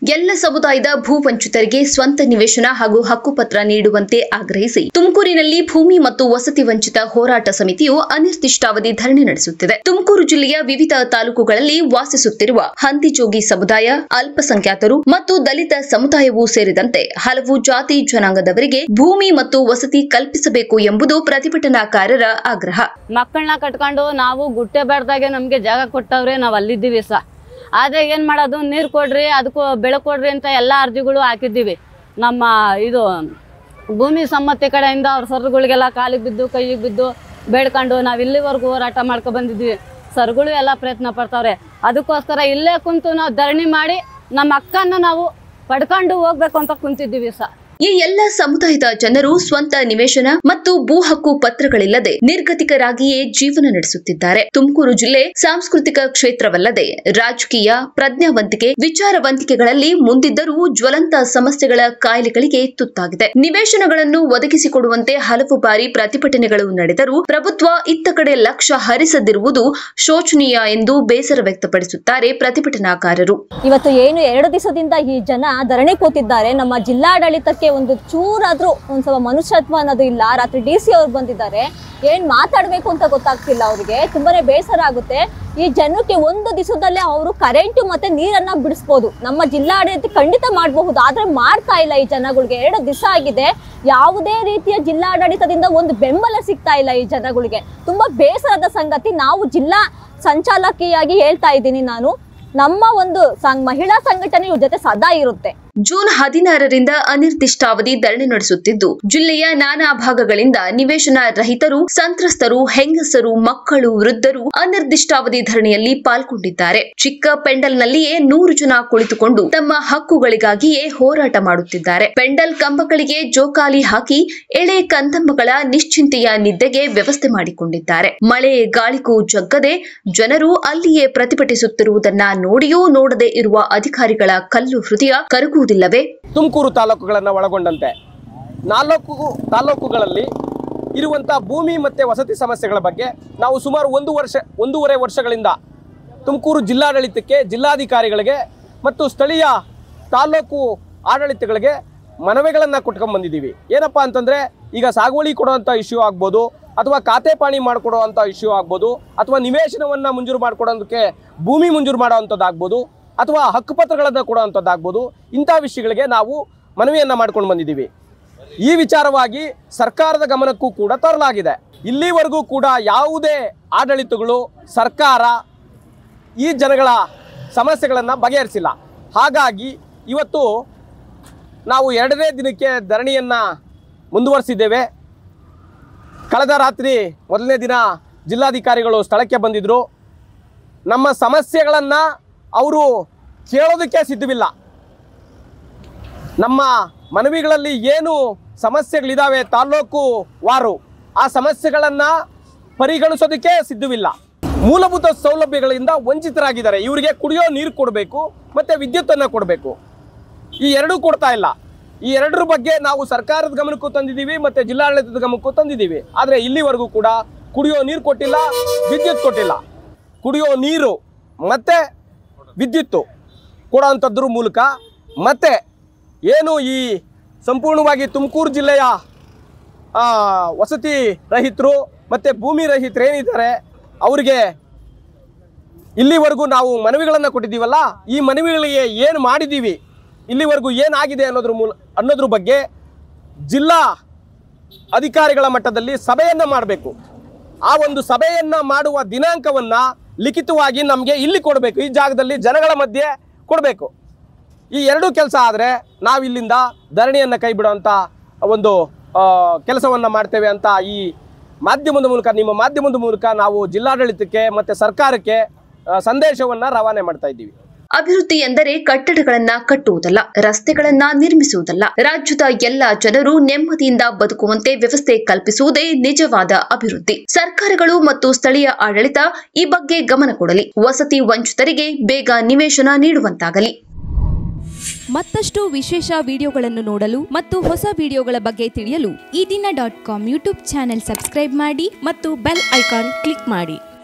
ಎಲ್ಲ ಸಮುದಾಯದ ಭೂವಂಚಿತರಿಗೆ ಸ್ವಂತ ನಿವೇಶನ ಹಾಗೂ ಹಕ್ಕುಪತ್ರ ನೀಡುವಂತೆ ಆಗ್ರಹಿಸಿ ತುಮಕೂರಿನಲ್ಲಿ ಭೂಮಿ ಮತ್ತು ವಸತಿ ವಂಚಿತ ಹೋರಾಟ ಸಮಿತಿಯು ಅನಿರ್ದಿಷ್ಟಾವಧಿ ಧರಣಿ ನಡೆಸುತ್ತಿದೆ. ತುಮಕೂರು ಜಿಲ್ಲೆಯ ವಿವಿಧ ತಾಲೂಕುಗಳಲ್ಲಿ ವಾಸಿಸುತ್ತಿರುವ ಹಂದಿಜೋಗಿ ಸಮುದಾಯ, ಅಲ್ಪಸಂಖ್ಯಾತರು ಮತ್ತು ದಲಿತ ಸಮುದಾಯವೂ ಸೇರಿದಂತೆ ಹಲವು ಜಾತಿ ಜನಾಂಗದವರಿಗೆ ಭೂಮಿ ಮತ್ತು ವಸತಿ ಕಲ್ಪಿಸಬೇಕು ಎಂಬುದು ಪ್ರತಿಭಟನಾಕಾರರ ಆಗ್ರಹ. ಮಕ್ಕಳನ್ನ ಕಟ್ಕೊಂಡು ನಾವು ಗುಟ್ಟೆ ಬೇಡ್ದಾಗೆ ನಮ್ಗೆ ಜಾಗ ಕೊಟ್ಟವ್ರೆ, ನಾವು ಅಲ್ಲಿದ್ದೀವಿ ಆದ್ರೆ ಏನ್ ಮಾಡೋದು, ನೀರು ಕೊಡ್ರಿ, ಅದಕ್ಕೂ ಬೆಳೆ ಕೊಡ್ರಿ ಅಂತ ಎಲ್ಲ ಅರ್ಜಿಗಳು ಹಾಕಿದ್ದೀವಿ. ನಮ್ಮ ಇದು ಭೂಮಿ ಸಮ್ಮತಿ ಕಡೆಯಿಂದ ಅವ್ರ ಸರ್ಗಳಿಗೆಲ್ಲ ಕಾಲಿಗೆ ಬಿದ್ದು ಕೈಗೆ ಬಿದ್ದು ಬೇಡ್ಕೊಂಡು ನಾವು ಇಲ್ಲಿವರೆಗೂ ಹೋರಾಟ ಮಾಡ್ಕೊಂಡು ಬಂದಿದ್ವಿ. ಸರ್ಗಳು ಎಲ್ಲ ಪ್ರಯತ್ನ ಪಡ್ತಾವ್ರೆ. ಅದಕ್ಕೋಸ್ಕರ ಇಲ್ಲೇ ಕುಂತು ನಾವು ಧರಣಿ ಮಾಡಿ ನಮ್ಮ ಹಕ್ಕನ್ನು ನಾವು ಪಡ್ಕೊಂಡು ಹೋಗ್ಬೇಕು ಅಂತ ಕುಂತಿದ್ದೀವಿ ಈ ಎಲ್ಲ ಸಮುದಾಯದ ಜನರು ಸ್ವಂತ ನಿವೇಶನ ಮತ್ತು ಭೂ ಹಕ್ಕು ಪತ್ರಗಳಿಲ್ಲದೆ ನಿರ್ಗತಿಕರಾಗಿಯೇ ಜೀವನ ನಡೆಸುತ್ತಿದ್ದಾರೆ. ತುಮಕೂರು ಜಿಲ್ಲೆ ಸಾಂಸ್ಕೃತಿಕ ಕ್ಷೇತ್ರವಲ್ಲದೆ ರಾಜಕೀಯ, ಪ್ರಜ್ಞಾವಂತಿಕೆ, ವಿಚಾರವಂತಿಕೆಗಳಲ್ಲಿ ಮುಂದಿದ್ದರೂ ಜ್ವಲಂತ ಸಮಸ್ಯೆಗಳ ಕಾಯಿಲೆಗಳಿಗೆ ತುತ್ತಾಗಿದೆ. ನಿವೇಶನಗಳನ್ನು ಒದಗಿಸಿಕೊಡುವಂತೆ ಹಲವು ಬಾರಿ ಪ್ರತಿಭಟನೆಗಳು ನಡೆದರೂ ಪ್ರಭುತ್ವ ಇತ್ತ ಕಡೆ ಲಕ್ಷ್ಯ ಹರಿಸದಿರುವುದು ಶೋಚನೀಯ ಎಂದು ಬೇಸರ ವ್ಯಕ್ತಪಡಿಸುತ್ತಾರೆ ಪ್ರತಿಭಟನಾಕಾರರು. ಇವತ್ತು ಏನು 2 ದಿವಸದಿಂದ ಈ ಜನ ಧರಣಿ ಕೂತಿದ್ದಾರೆ. ನಮ್ಮ ಜಿಲ್ಲಾಡಳಿತಕ್ಕೆ ಒಂದು ಚೂರಾದ್ರೂ ಒಂದ್ ಸ್ವಲ್ಪ ಮನುಷ್ಯತ್ವ ಅನ್ನೋದು ಇಲ್ಲ. ರಾತ್ರಿ DC ಅವ್ರು ಬಂದಿದ್ದಾರೆ, ಏನ್ ಮಾತಾಡ್ಬೇಕು ಅಂತ ಗೊತ್ತಾಗ್ತಿಲ್ಲ ಅವರಿಗೆ. ತುಂಬಾನೇ ಬೇಸರ ಆಗುತ್ತೆ. ಈ ಜನಕ್ಕೆ ಒಂದು ದಿವಸದಲ್ಲೇ ಅವರು ಕರೆಂಟ್ ಮತ್ತೆ ನೀರನ್ನ ಬಿಡಿಸಬಹುದು. ನಮ್ಮ ಜಿಲ್ಲಾಡಳಿತ ಖಂಡಿತ ಮಾಡಬಹುದು, ಆದ್ರೆ ಮಾಡ್ತಾ ಇಲ್ಲ ಈ ಜನಗಳಿಗೆ. 2 ದಿವಸ ಆಗಿದೆ, ಯಾವುದೇ ರೀತಿಯ ಜಿಲ್ಲಾಡಳಿತದಿಂದ ಒಂದು ಬೆಂಬಲ ಸಿಗ್ತಾ ಇಲ್ಲ ಈ ಜನಗಳಿಗೆ. ತುಂಬಾ ಬೇಸರದ ಸಂಗತಿ. ನಾವು ಜಿಲ್ಲಾ ಸಂಚಾಲಕಿಯಾಗಿ ಹೇಳ್ತಾ ಇದ್ದೀನಿ ನಾನು, ನಮ್ಮ ಒಂದು ಮಹಿಳಾ ಸಂಘಟನೆ ಇವ್ರ ಜೊತೆ ಸದಾ ಇರುತ್ತೆ. ಜೂನ್ 16ರಿಂದ ಅನಿರ್ದಿಷ್ಟಾವಧಿ ಧರಣಿ ನಡೆಸುತ್ತಿದ್ದು, ಜಿಲ್ಲೆಯ ನಾನಾ ಭಾಗಗಳಿಂದ ನಿವೇಶನ ರಹಿತರು, ಸಂತ್ರಸ್ತರು, ಹೆಂಗಸರು, ಮಕ್ಕಳು, ವೃದ್ಧರು ಅನಿರ್ದಿಷ್ಟಾವಧಿ ಧರಣಿಯಲ್ಲಿ ಪಾಲ್ಗೊಂಡಿದ್ದಾರೆ. ಚಿಕ್ಕ ಪೆಂಡಲ್ನಲ್ಲಿಯೇ 100 ಜನ ಕುಳಿತುಕೊಂಡು ತಮ್ಮ ಹಕ್ಕುಗಳಿಗಾಗಿಯೇ ಹೋರಾಟ ಮಾಡುತ್ತಿದ್ದಾರೆ. ಪೆಂಡಲ್ ಕಂಬಗಳಿಗೆ ಜೋಕಾಲಿ ಹಾಕಿ ಎಳೆ ಕಂದಮ್ಮಗಳ ನಿಶ್ಚಿಂತೆಯ ನಿದ್ದೆಗೆ ವ್ಯವಸ್ಥೆ ಮಾಡಿಕೊಂಡಿದ್ದಾರೆ. ಮಳೆ ಗಾಳಿಗೂ ಜಗ್ಗದೆ ಜನರು ಅಲ್ಲಿಯೇ ಪ್ರತಿಭಟಿಸುತ್ತಿರುವುದನ್ನ ನೋಡಿಯೂ ನೋಡದೆ ಇರುವ ಅಧಿಕಾರಿಗಳ ಕಲ್ಲು ಹೃದಯ ಕರಗುವುದು. ತುಮಕೂರು ತಾಲೂಕುಗಳನ್ನು ಒಳಗೊಂಡಂತೆ 4 ತಾಲೂಕುಗಳಲ್ಲಿ ಇರುವಂತಹ ಭೂಮಿ ಮತ್ತೆ ವಸತಿ ಸಮಸ್ಯೆಗಳ ಬಗ್ಗೆ ನಾವು ಸುಮಾರು 1.5 ವರ್ಷಗಳಿಂದ ತುಮಕೂರು ಜಿಲ್ಲಾಡಳಿತಕ್ಕೆ, ಜಿಲ್ಲಾಧಿಕಾರಿಗಳಿಗೆ ಮತ್ತು ಸ್ಥಳೀಯ ತಾಲೂಕು ಆಡಳಿತಗಳಿಗೆ ಮನವಿಗಳನ್ನು ಕೊಟ್ಕೊಂಡು ಬಂದಿದ್ದೀವಿ. ಏನಪ್ಪಾ ಅಂತಂದ್ರೆ, ಈಗ ಸಾಗುವಳಿ ಕೊಡುವಂಥ ಇಶ್ಯೂ ಆಗ್ಬೋದು, ಅಥವಾ ಖಾತೆ ಪಾಣಿ ಮಾಡಿಕೊಡುವಂಥ ಇಶ್ಯೂ ಆಗ್ಬೋದು, ಅಥವಾ ನಿವೇಶನವನ್ನು ಮಂಜೂರು ಮಾಡಿಕೊಡೋದಕ್ಕೆ ಭೂಮಿ ಮಂಜೂರು ಮಾಡೋವಂಥದ್ದಾಗ್ಬೋದು, ಅಥವಾ ಹಕ್ಕುಪತ್ರಗಳನ್ನು ಕೊಡುವಂಥದ್ದಾಗ್ಬೋದು. ಇಂಥ ವಿಷಯಗಳಿಗೆ ನಾವು ಮನವಿಯನ್ನು ಮಾಡ್ಕೊಂಡು ಬಂದಿದ್ದೀವಿ. ಈ ವಿಚಾರವಾಗಿ ಸರ್ಕಾರದ ಗಮನಕ್ಕೂ ಕೂಡ ತರಲಾಗಿದೆ. ಇಲ್ಲಿವರೆಗೂ ಕೂಡ ಯಾವುದೇ ಆಡಳಿತಗಳು, ಸರ್ಕಾರ ಈ ಜನಗಳ ಸಮಸ್ಯೆಗಳನ್ನು ಬಗೆಹರಿಸಿಲ್ಲ. ಹಾಗಾಗಿ ಇವತ್ತು ನಾವು 2ನೇ ದಿನಕ್ಕೆ ಧರಣಿಯನ್ನು ಮುಂದುವರಿಸಿದ್ದೇವೆ. ಕಳೆದ ರಾತ್ರಿ 1ನೇ ದಿನ ಜಿಲ್ಲಾಧಿಕಾರಿಗಳು ಸ್ಥಳಕ್ಕೆ ಬಂದಿದ್ದರು. ನಮ್ಮ ಸಮಸ್ಯೆಗಳನ್ನು ಅವರು ಕೇಳೋದಕ್ಕೆ ಸಿದ್ಧವಿಲ್ಲ. ನಮ್ಮ ಮನವಿಗಳಲ್ಲಿ ಏನು ಸಮಸ್ಯೆಗಳಿದ್ದಾವೆ ತಾಲೂಕು ವಾರು, ಆ ಸಮಸ್ಯೆಗಳನ್ನು ಪರಿಗಣಿಸೋದಕ್ಕೆ ಸಿದ್ಧವಿಲ್ಲ. ಮೂಲಭೂತ ಸೌಲಭ್ಯಗಳಿಂದ ವಂಚಿತರಾಗಿದ್ದಾರೆ. ಇವರಿಗೆ ಕುಡಿಯೋ ನೀರು ಕೊಡಬೇಕು ಮತ್ತು ವಿದ್ಯುತ್ತನ್ನು ಕೊಡಬೇಕು. ಈ ಎರಡೂ ಕೊಡ್ತಾ ಇಲ್ಲ. ಈ ಎರಡರ ಬಗ್ಗೆ ನಾವು ಸರ್ಕಾರದ ಗಮನಕ್ಕೂ ತಂದಿದ್ದೀವಿ ಮತ್ತು ಜಿಲ್ಲಾಡಳಿತದ ಗಮನಕ್ಕೂ ತಂದಿದ್ದೀವಿ. ಆದರೆ ಇಲ್ಲಿವರೆಗೂ ಕೂಡ ಕುಡಿಯೋ ನೀರು ಕೊಟ್ಟಿಲ್ಲ, ವಿದ್ಯುತ್ ಕೊಟ್ಟಿಲ್ಲ. ಕುಡಿಯೋ ನೀರು ಮತ್ತು ವಿದ್ಯುತ್ತು ಕೊಡುವಂಥದ್ರ ಮೂಲಕ ಮತ್ತು ಏನು ಈ ಸಂಪೂರ್ಣವಾಗಿ ತುಮಕೂರು ಜಿಲ್ಲೆಯ ವಸತಿ ರಹಿತರು ಮತ್ತು ಭೂಮಿ ರಹಿತರು ಏನಿದ್ದಾರೆ ಅವರಿಗೆ ಇಲ್ಲಿವರೆಗೂ ನಾವು ಮನವಿಗಳನ್ನು ಕೊಟ್ಟಿದ್ದೀವಲ್ಲ, ಈ ಮನವಿಗಳಿಗೆ ಏನು ಮಾಡಿದ್ದೀವಿ, ಇಲ್ಲಿವರೆಗೂ ಏನಾಗಿದೆ ಅನ್ನೋದ್ರ ಬಗ್ಗೆ ಜಿಲ್ಲಾ ಅಧಿಕಾರಿಗಳ ಮಟ್ಟದಲ್ಲಿ ಸಭೆಯನ್ನು ಮಾಡಬೇಕು. ಆ ಒಂದು ಸಭೆಯನ್ನು ಮಾಡುವ ದಿನಾಂಕವನ್ನು ಲಿಖಿತವಾಗಿ ನಮಗೆ ಇಲ್ಲಿ ಕೊಡಬೇಕು, ಈ ಜಾಗದಲ್ಲಿ ಜನಗಳ ಮಧ್ಯೆ ಕೊಡಬೇಕು. ಈ ಎರಡೂ ಕೆಲಸ ಆದರೆ ನಾವು ಇಲ್ಲಿಂದ ಧರಣಿಯನ್ನು ಕೈ ಬಿಡುವಂಥ ಒಂದು ಕೆಲಸವನ್ನು ಮಾಡ್ತೇವೆ ಅಂತ ಈ ಮಾಧ್ಯಮದ ಮೂಲಕ, ನಿಮ್ಮ ಮಾಧ್ಯಮದ ಮೂಲಕ ನಾವು ಜಿಲ್ಲಾಡಳಿತಕ್ಕೆ ಮತ್ತು ಸರ್ಕಾರಕ್ಕೆ ಸಂದೇಶವನ್ನು ರವಾನೆ ಮಾಡ್ತಾ ಇದ್ದೀವಿ. ಅಭಿವೃದ್ಧಿ ಎಂದರೆ ಕಟ್ಟಡಗಳನ್ನ ಕಟ್ಟುವುದಲ್ಲ, ರಸ್ತೆಗಳನ್ನ ನಿರ್ಮಿಸುವುದಲ್ಲ. ರಾಜ್ಯದ ಎಲ್ಲ ಜನರು ನೆಮ್ಮದಿಯಿಂದ ಬದುಕುವಂತೆ ವ್ಯವಸ್ಥೆ ಕಲ್ಪಿಸುವುದೇ ನಿಜವಾದ ಅಭಿವೃದ್ಧಿ. ಸರ್ಕಾರಗಳು ಮತ್ತು ಸ್ಥಳೀಯ ಆಡಳಿತ ಈ ಬಗ್ಗೆ ಗಮನ ಕೊಡಲಿ. ವಸತಿ ವಂಚಿತರಿಗೆ ಬೇಗ ನಿವೇಶನ ನೀಡುವಂತಾಗಲಿ. ಮತ್ತಷ್ಟು ವಿಶೇಷ ವಿಡಿಯೋಗಳನ್ನು ನೋಡಲು ಮತ್ತು ಹೊಸ ವಿಡಿಯೋಗಳ ಬಗ್ಗೆ ತಿಳಿಯಲು ಈ ದಿನ .com ಯೂಟ್ಯೂಬ್ ಚಾನೆಲ್ ಸಬ್ಸ್ಕ್ರೈಬ್ ಮಾಡಿ ಮತ್ತು ಬೆಲ್ ಐಕಾನ್ ಕ್ಲಿಕ್ ಮಾಡಿ.